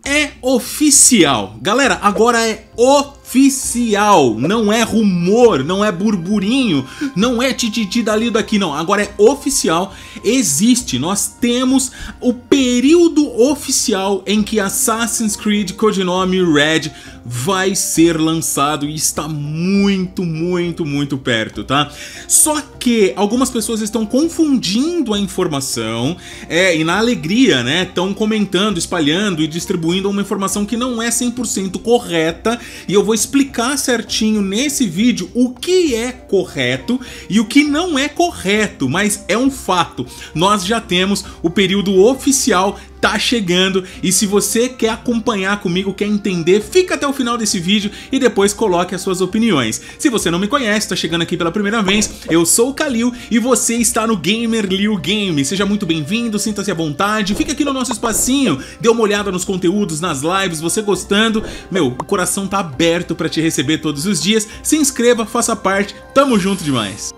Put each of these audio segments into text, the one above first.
É oficial, galera, agora é oficial, não é rumor, não é burburinho, não é tititi dali daqui, não, agora é oficial, existe, nós temos o período oficial em que Assassin's Creed Codinome Red vai ser lançado e está muito perto, tá? Só que algumas pessoas estão confundindo a informação e na alegria, né, estão comentando, espalhando e distribuindo uma informação que não é 100% correta, e eu vou explicar certinho nesse vídeo o que é correto e o que não é correto, mas é um fato. Nós já temos o período oficial, tá chegando, e se você quer acompanhar comigo, quer entender, fica até o final desse vídeo e depois coloque as suas opiniões. Se você não me conhece, tá chegando aqui pela primeira vez, eu sou o Kalil e você está no Gamer Liu Game. Seja muito bem-vindo, sinta-se à vontade, fica aqui no nosso espacinho, dê uma olhada nos conteúdos, nas lives, você gostando, meu, o coração tá aberto pra te receber todos os dias. Se inscreva, faça parte, tamo junto demais.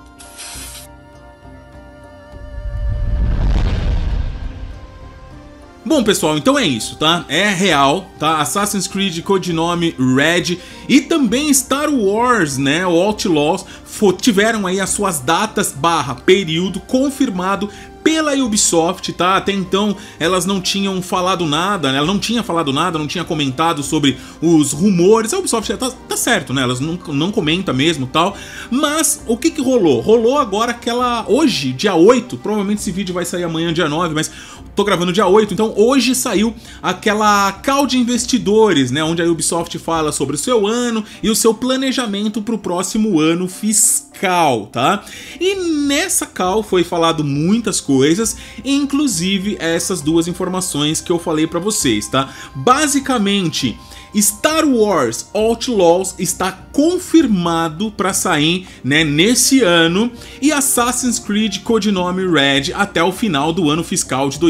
Bom, pessoal, então é isso, tá? É real, tá? Assassin's Creed Codinome Red e também Star Wars, né? O Outlaws tiveram aí as suas datas / período confirmado pela Ubisoft, tá? Até então elas não tinham falado nada, né? Ela não tinha falado nada, não tinha comentado sobre os rumores. A Ubisoft tá certo, né? Elas não comenta mesmo, tal. Mas o que rolou? Rolou agora aquela... Hoje, dia 8, provavelmente esse vídeo vai sair amanhã, dia 9, mas tô gravando dia 8, então hoje saiu aquela call de investidores, né? Onde a Ubisoft fala sobre o seu ano e o seu planejamento pro próximo ano fiscal, tá? E nessa call foi falado muitas coisas, inclusive essas duas informações que eu falei pra vocês, tá? Basicamente, Star Wars Outlaws está confirmado para sair, né, nesse ano, e Assassin's Creed Codinome Red até o final do ano fiscal de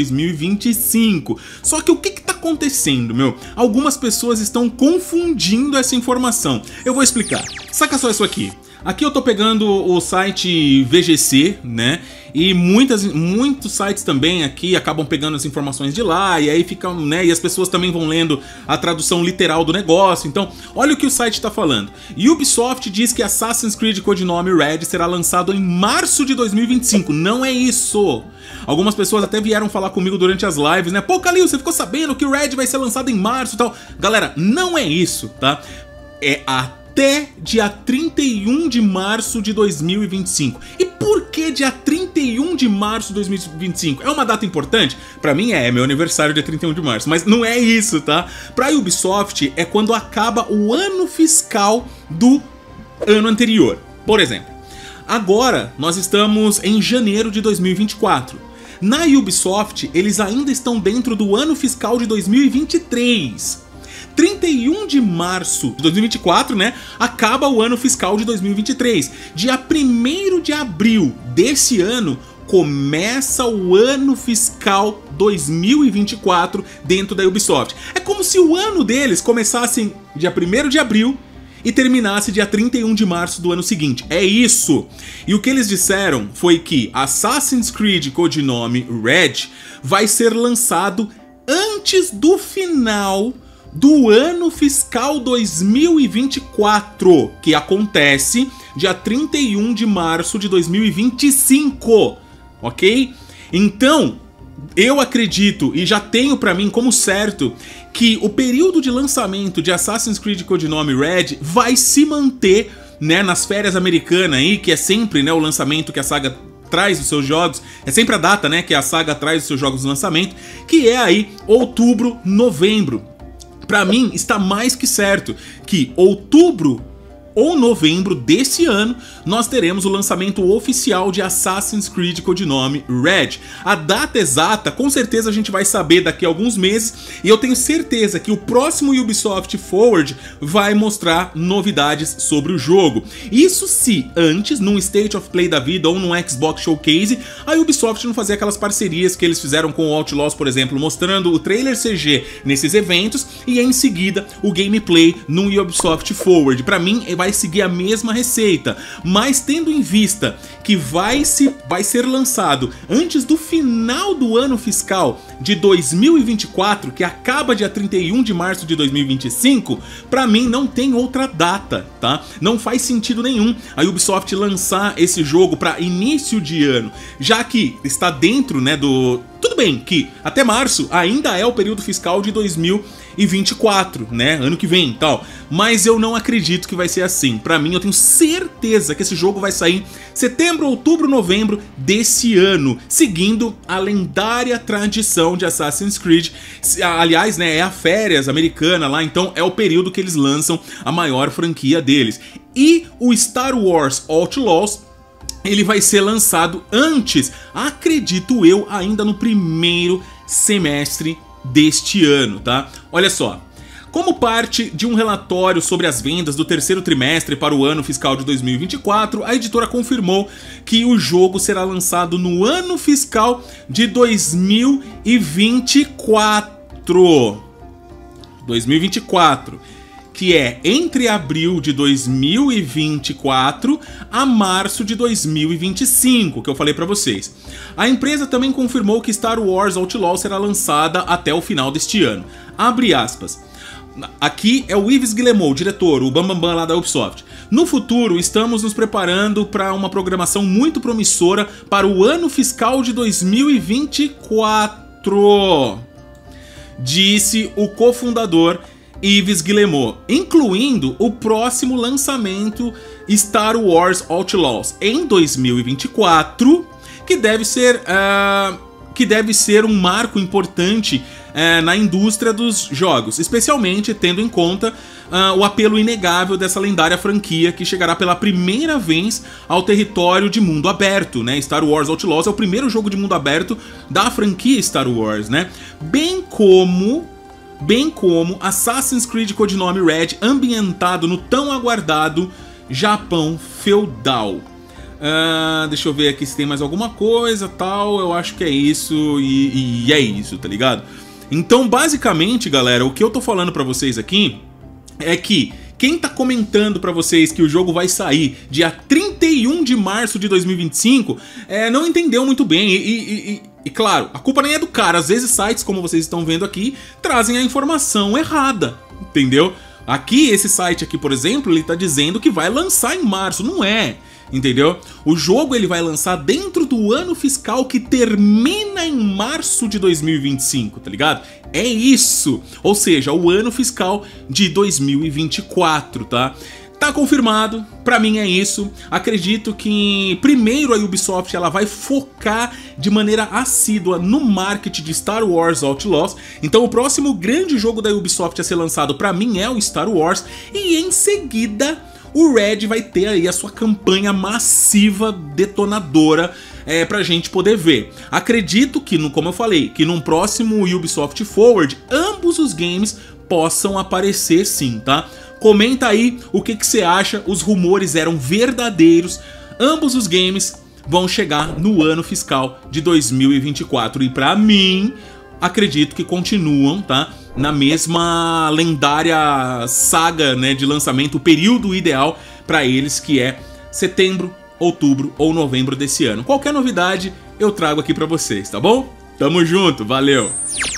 2025. Só que o que tá acontecendo, meu? Algumas pessoas estão confundindo essa informação. Eu vou explicar. Saca só isso aqui. Aqui eu tô pegando o site VGC, né? E muitos sites também aqui acabam pegando as informações de lá, e aí ficam, né? E as pessoas também vão lendo a tradução literal do negócio. Então, olha o que o site tá falando. Ubisoft diz que Assassin's Creed Codinome Red será lançado em março de 2025. Não é isso! Algumas pessoas até vieram falar comigo durante as lives, né? Pô, Kalil, você ficou sabendo que o Red vai ser lançado em março e tal? Galera, não é isso, tá? É até dia 31 de março de 2025. E por que dia 31 de março de 2025? É uma data importante? Pra mim é meu aniversário dia 31 de março, mas não é isso, tá? Pra Ubisoft é quando acaba o ano fiscal do ano anterior. Por exemplo, agora nós estamos em janeiro de 2024. Na Ubisoft, eles ainda estão dentro do ano fiscal de 2023. 31 de março de 2024, né, acaba o ano fiscal de 2023. Dia 1º de abril desse ano começa o ano fiscal 2024 dentro da Ubisoft. É como se o ano deles começasse dia 1º de abril e terminasse dia 31 de março do ano seguinte. É isso! E o que eles disseram foi que Assassin's Creed Codinome Red vai ser lançado antes do final do ano fiscal 2024, que acontece dia 31 de março de 2025, ok? Então, eu acredito e já tenho pra mim como certo que o período de lançamento de Assassin's Creed Codinome Red vai se manter, né, nas férias americanas aí, que é sempre, né, o lançamento que a saga traz os seus jogos, é sempre a data, né, que a saga traz os seus jogos de lançamento, que é aí outubro, novembro. Pra mim, está mais que certo que outubro ou novembro desse ano, nós teremos o lançamento oficial de Assassin's Creed Codinome Red. A data exata, com certeza a gente vai saber daqui a alguns meses, e eu tenho certeza que o próximo Ubisoft Forward vai mostrar novidades sobre o jogo. Isso se antes, num State of Play da vida ou num Xbox Showcase, a Ubisoft não fazia aquelas parcerias que eles fizeram com o Outlaws, por exemplo, mostrando o trailer CG nesses eventos e em seguida o gameplay num Ubisoft Forward. Pra mim, vai vai seguir a mesma receita, mas tendo em vista que vai ser lançado antes do final do ano fiscal de 2024, que acaba dia 31 de março de 2025, pra mim não tem outra data, tá? Não faz sentido nenhum a Ubisoft lançar esse jogo pra início de ano, já que está dentro, né, do... Tudo bem que até março ainda é o período fiscal de 2024, né, ano que vem e tal, mas eu não acredito que vai ser assim. Pra mim, eu tenho certeza que esse jogo vai sair setembro, outubro, novembro desse ano, seguindo a lendária tradição de Assassin's Creed. Aliás, né, é a férias americana lá, então é o período que eles lançam a maior franquia deles. E o Star Wars Outlaws, ele vai ser lançado antes, acredito eu, ainda no primeiro semestre deste ano, tá? Olha só, como parte de um relatório sobre as vendas do terceiro trimestre para o ano fiscal de 2024, a editora confirmou que o jogo será lançado no ano fiscal de 2024, que é entre abril de 2024 a março de 2025, que eu falei pra vocês. A empresa também confirmou que Star Wars Outlaws será lançada até o final deste ano. Abre aspas. Aqui é o Yves Guillemot, o diretor, o Bambambam lá da Ubisoft. No futuro, estamos nos preparando para uma programação muito promissora para o ano fiscal de 2024, disse o cofundador Yves Guillemot, incluindo o próximo lançamento Star Wars Outlaws em 2024, que deve ser um marco importante na indústria dos jogos, especialmente tendo em conta o apelo inegável dessa lendária franquia que chegará pela primeira vez ao território de mundo aberto, né? Star Wars Outlaws é o primeiro jogo de mundo aberto da franquia Star Wars, né? Bem como Assassin's Creed codinome Red, ambientado no tão aguardado Japão feudal. Deixa eu ver aqui se tem mais alguma coisa, tal. Eu acho que é isso e é isso, tá ligado? Então, basicamente, galera, o que eu tô falando pra vocês aqui é que quem tá comentando pra vocês que o jogo vai sair dia 31 de março de 2025 não entendeu muito bem e claro, a culpa nem é do cara. Às vezes sites, como vocês estão vendo aqui, trazem a informação errada, entendeu? Aqui, esse site aqui, por exemplo, ele tá dizendo que vai lançar em março, não é, entendeu? O jogo ele vai lançar dentro do ano fiscal que termina em março de 2025, tá ligado? É isso, ou seja, o ano fiscal de 2024, tá? Tá confirmado, pra mim é isso. Acredito que primeiro a Ubisoft ela vai focar de maneira assídua no marketing de Star Wars Outlaws. Então o próximo grande jogo da Ubisoft a ser lançado pra mim é o Star Wars. E em seguida o Red vai ter aí a sua campanha massiva detonadora pra gente poder ver. Acredito que, como eu falei, que num próximo Ubisoft Forward ambos os games possam aparecer sim, tá? Comenta aí o que você acha, os rumores eram verdadeiros, ambos os games vão chegar no ano fiscal de 2024 e pra mim, acredito que continuam, tá? Na mesma lendária saga, né, de lançamento, o período ideal pra eles que é setembro, outubro ou novembro desse ano. Qualquer novidade eu trago aqui pra vocês, tá bom? Tamo junto, valeu!